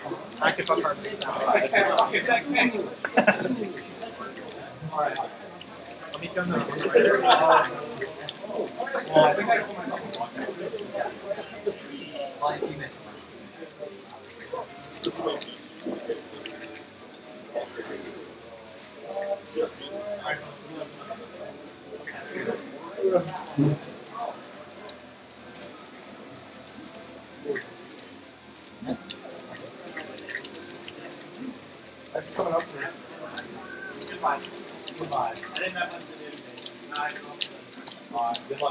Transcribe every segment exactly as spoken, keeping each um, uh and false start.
Actually, fuck hard. Alright. I'll meet you on the right. Well, I think I pulled myself a block. Well, you missed. That's coming up for you. Goodbye. Goodbye. I didn't have much to do today. No, I don't. Alright, good luck.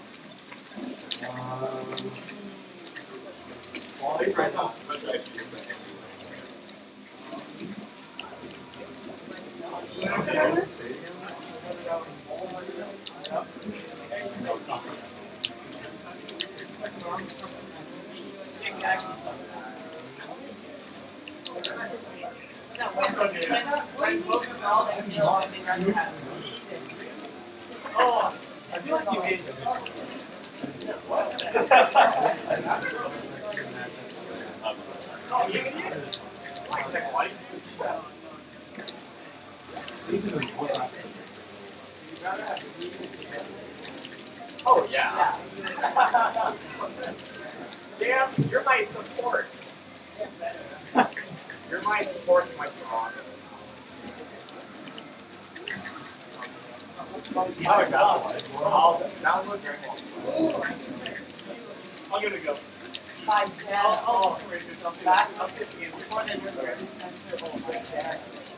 Um, well, he's right now. Oh, I feel like you made it. Oh, yeah. Damn, you're my support. You're my support and my strong. See how it goes. I'll download very well. I'll give it a go. Five, ten. I'll, I'll, I'll, back, I'll skip the game. Before then, you're very sensitive. Oh, my God.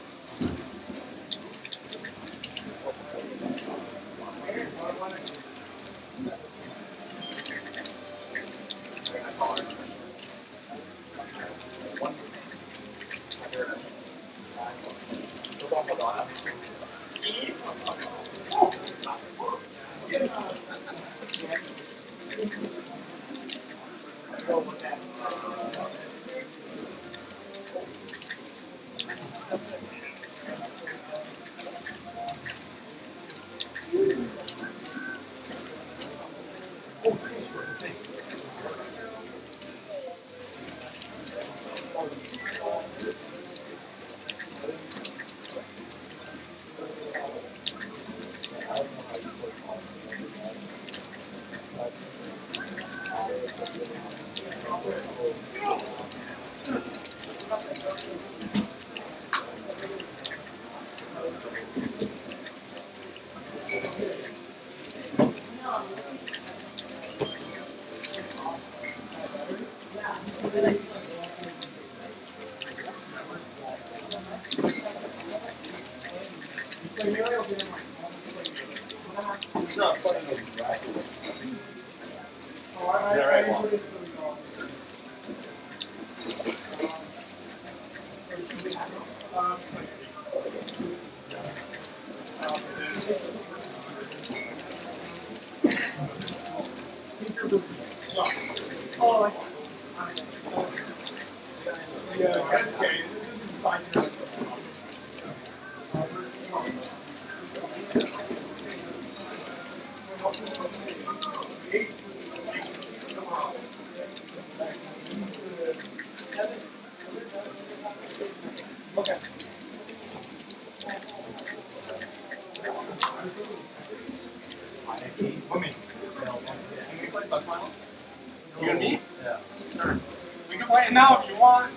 You and me? Yeah. Sure. We can play it now if you want.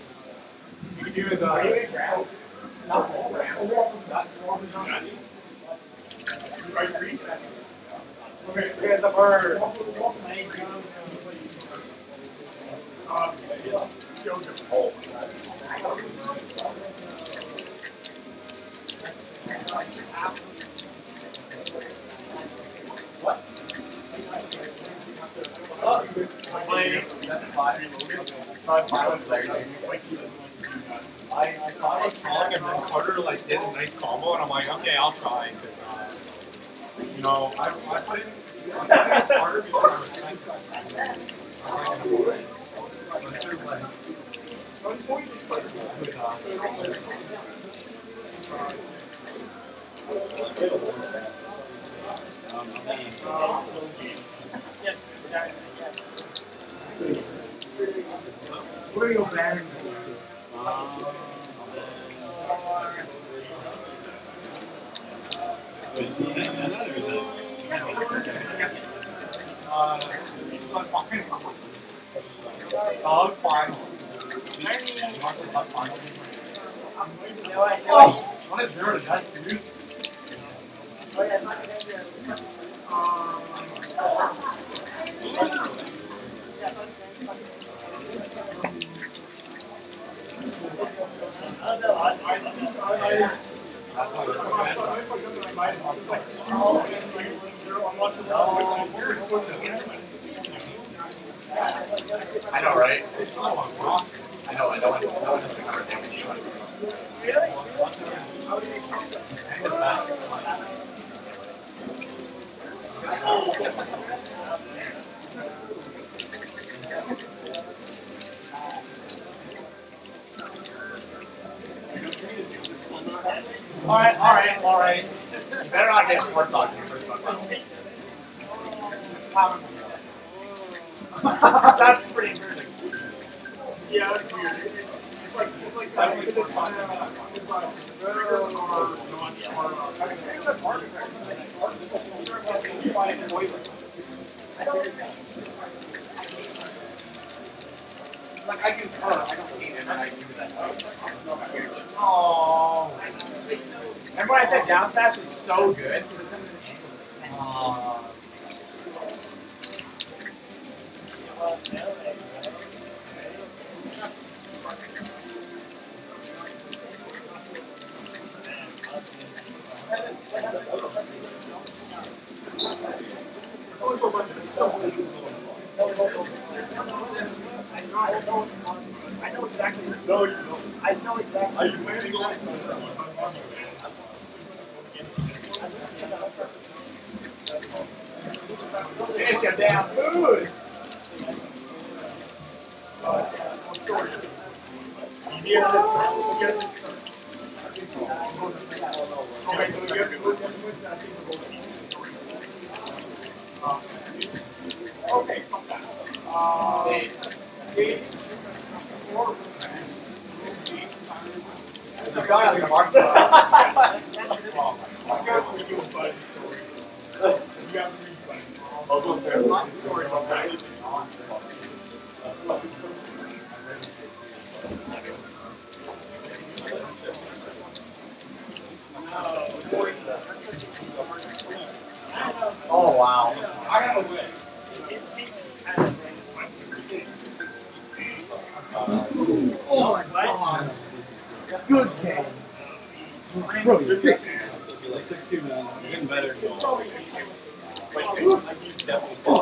You can do it. Uh, Are you in ground? Not full ground. Are you free? Okay, you guys have heard. Um, oh. What? What's up? I'm playing five violence players. I, I thought I was wrong, and then Carter like did a nice combo, and I'm like, okay, I'll try. Cause, uh, you know, I, I put in I put against Carter before I was trying. I was like, in a board. But there's like, with, uh, um, yes, yes. What are your batteries? Uh, it's like fine. Dog finals. Dog finals. Oh! One is zero to that, dude. I know, right? It's so unlocked. I know, I don't want to know what the cover thing with you. Really? Alright, alright, alright. You better not get fourth dog here first dog. That's pretty encouraging. Yeah, that's weird. It's, it's like it's like that's like the time. It's like better or not. I mean, it's a part of it. Like I can purr, I don't hate it, and I do that. Oh. Remember when I said down smash was so good? Aww. I know exactly. No, you don't. I know exactly. Are you planning on it? There's your damn food. You hear this? Okay. Uh, the guy on the market. Sorry about that. Oh wow. I have a win. Oh my god. Good game. Bro, you're sick. You're like sick too, man. You're getting better. Like, he's definitely sick.